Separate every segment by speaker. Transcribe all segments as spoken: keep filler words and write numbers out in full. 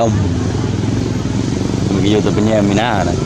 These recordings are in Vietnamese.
Speaker 1: đông mình vô từ bên nhà mình á này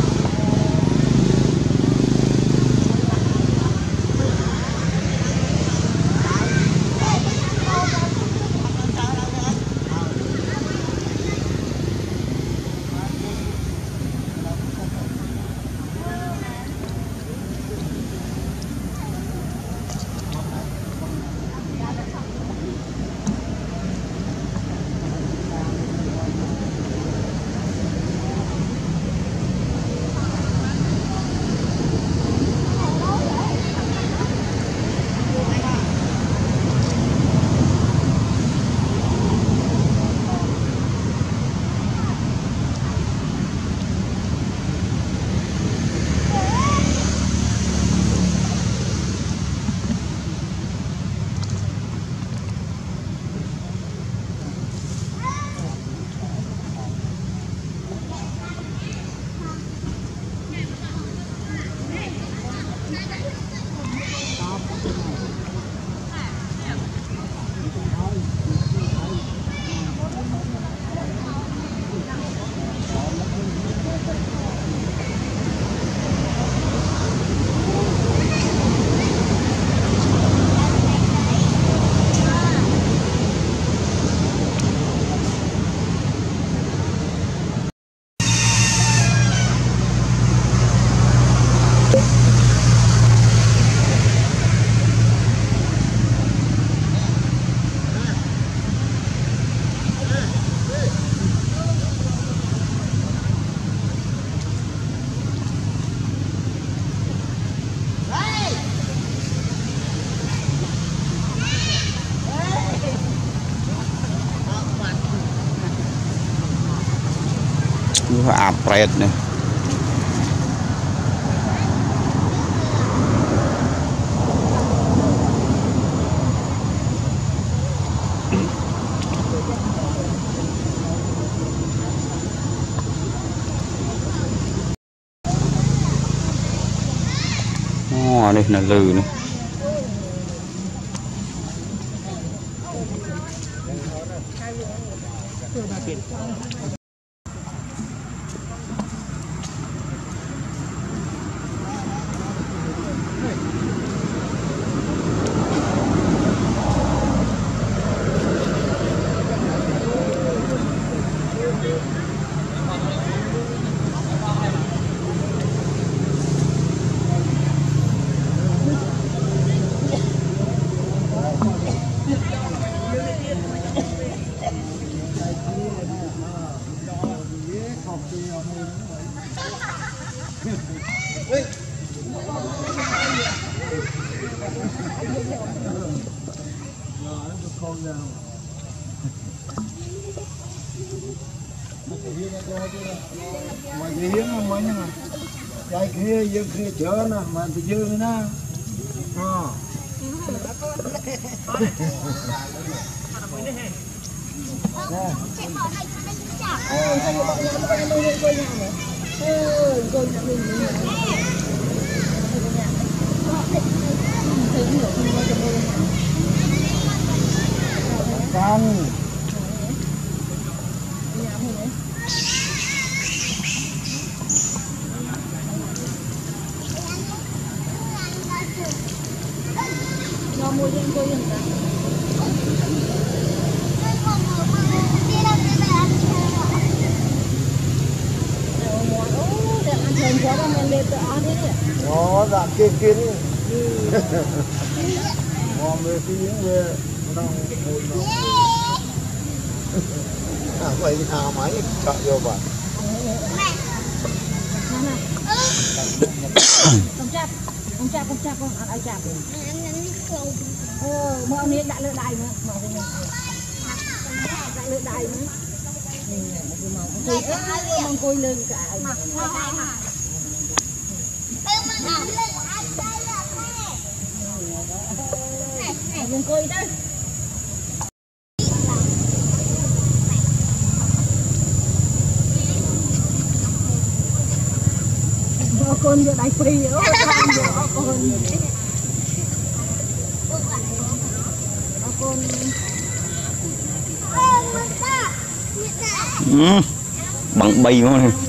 Speaker 1: apret nih oh nih là lừ này
Speaker 2: mà gì hiếm không mấy nha trái kia dương kia chở nè mà thì dương nè ờ con
Speaker 3: mua cho tôi hiện tại.
Speaker 2: Nó dạng kia kia đi. Ngon về phía về nó mùi nó. À vậy nào máy chọn vô bạn.
Speaker 3: Con chạp, con chạp, con chạp, con ăn ai chạp. Ờ, mà ông ấy đã lựa đài nữa, mà ông ấy đã lựa đài nữa. Cùi ơi, mong cùi lưng cả. Mong cùi đó. Con vô đại phi nữa, con vô con. Con.
Speaker 1: Ừ. Bằng bay quá này.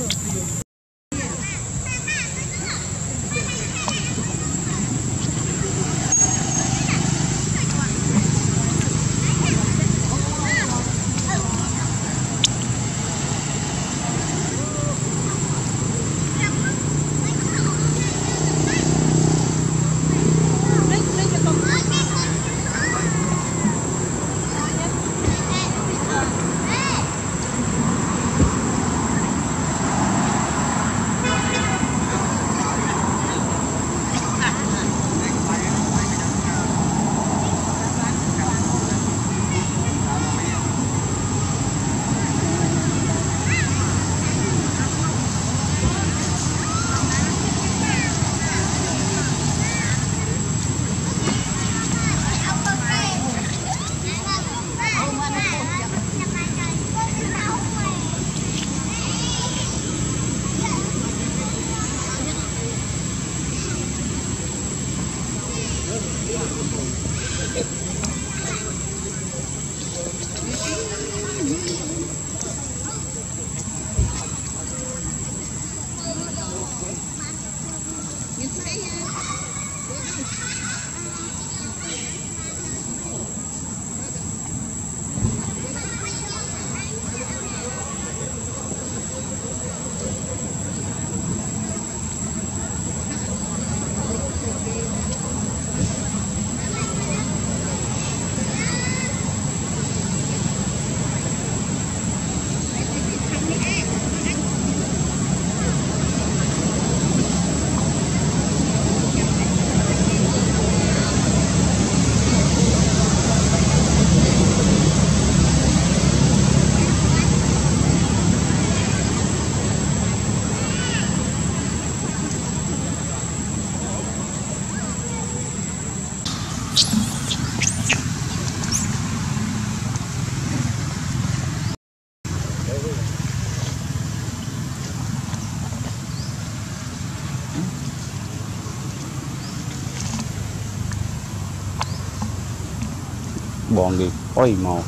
Speaker 1: Bọn gì ôi màu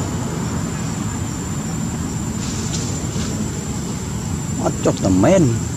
Speaker 1: chọc tầm men